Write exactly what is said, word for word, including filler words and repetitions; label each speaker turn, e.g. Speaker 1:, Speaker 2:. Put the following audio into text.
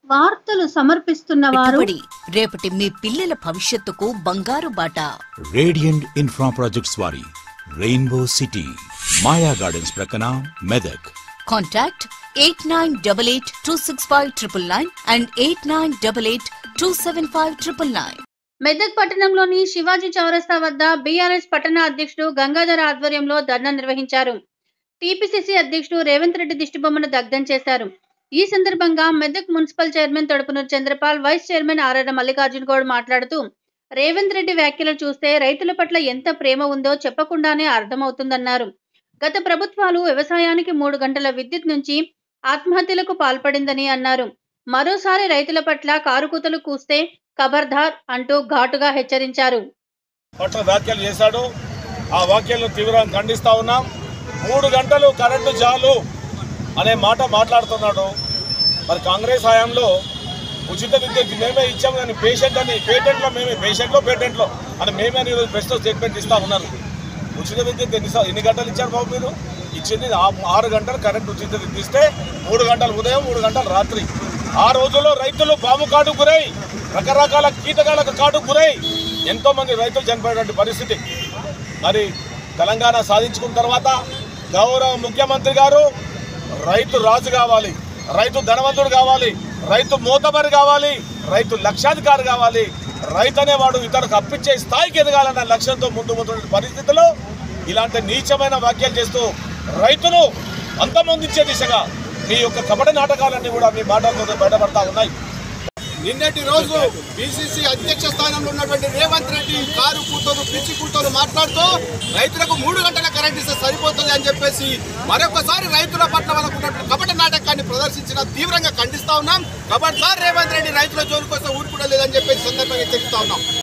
Speaker 1: వార్తలు సమర్పిస్తున్న వారు
Speaker 2: రేపటి మీ పిల్లల భవిష్యత్తుకు బంగారు బాట.
Speaker 3: రేడియంట్ ఇన్ఫ్రా ప్రాజెక్ట్స్ వారి రెయిన్బో సిటీ మాయా గార్డెన్స్ ప్రక్కన Medak.
Speaker 2: Contact eight nine double eight two six five triple nine and eight nine double eight two seven five triple nine.
Speaker 1: Medak పట్టణంలోని శివాజీ చౌరస్తా వద్ద బీఆర్ఎస్ పట్టణ అధ్యక్షుడు గంగాధర్ ఆధ్వర్యంలో ధర్నా నిర్వహించారు. టీపీసీసీ అధ్యక్షుడు రేవంత్ రెడ్డి దిష్టిబొమ్మను దగ్ధం చేశారు. ఈ సందర్భంగా Medak municipal chairman Thodupunuru Chandrapal, vice chairman RR Mallikarjuna Goud మాట్లాడుతూ రేవంత్ రెడ్డి వ్యాఖ్యలు చూస్తే రైతుల పట్ల ఎంత ప్రేమ ఉందో చెప్పకుండానే అర్థమవుతుందన్నారు. గత ప్రభుత్వాలు వ్యవసాయానికి మూడు గంటల విద్యుత్ నుంచి ఆత్మహత్యలకు పాల్పడిందని అన్నారు. మరోసారి రైతుల పట్ల కారుకూతలు కూస్తే ఖబర్దార్ అంటూ ఘాటుగా హెచ్చరించారు.
Speaker 4: వ్యాఖ్యలు చేశాడు. ఆ వ్యాఖ్యలను తీవ్రంగా ఖండిస్తా ఉన్నాం. మూడు గంటలు కరెంటు చాలు అనే మాట మాట్లాడుతున్నాడు. మరి కాంగ్రెస్ హయాంలో ఉచిత విద్యుత్ మేమే ఇచ్చాము కానీ పేషెంట్ అని పేటెంట్లో మేమే పేషెంట్లో పేటెంట్లో అని మేమే అని ఈరోజు ప్రెస్లో స్టేట్మెంట్ ఇస్తా ఉన్నారు. ఉచిత విద్యుత్ ఎన్ని ఎన్ని గంటలు ఇచ్చారు బాబు? మీరు ఇచ్చింది ఆరు గంటలు కరెంట్ ఉచిత విద్యుత్ ఇస్తే మూడు గంటలు ఉదయం మూడు గంటలు రాత్రి. ఆ రోజుల్లో రైతులు పాము కాటు గురై రకరకాల కీటకాలకు కాటు గురై ఎంతో మంది రైతులు చనిపోయేటువంటి పరిస్థితి. మరి తెలంగాణ సాధించుకున్న తర్వాత గౌరవ ముఖ్యమంత్రి గారు రైతు రాజు కావాలి, రైతు ధనవంతుడు కావాలి, రైతు మోతబరి కావాలి, రైతు లక్షాధికారి కావాలి, రైతు అనేవాడు ఇతరులకు అప్పించే స్థాయికి ఎదగాలన్న లక్ష్యంతో ముందు ముందు పరిస్థితుల్లో ఇలాంటి నీచమైన వ్యాఖ్యలు చేస్తూ రైతును అంతమొందించే దిశగా మీ యొక్క కపట నాటకాలన్నీ కూడా మీ మాటలతో బయటపడతా ఉన్నాయి.
Speaker 5: నిన్నటి రోజు బీసీసీ అధ్యక్ష స్థానంలో ఉన్నటువంటి రేవంత్ రెడ్డి కారు కూతలు పిచ్చి కూతలు మాట్లాడుతూ రైతులకు మూడు గంటల కరెంట్ ఇస్తే సరిపోతుంది అని చెప్పేసి మరొకసారి రైతుల పట్ల వాళ్ళకున్నటువంటి కపట నాటకాన్ని ప్రదర్శించిన తీవ్రంగా ఖండిస్తా ఉన్నాం. ఖబర్దార్ రేవంత్ రెడ్డి రైతుల జోలు కోసం ఊరుకుడలేదని చెప్పేసి సందర్భంగా హెచ్చరిస్తా ఉన్నాం.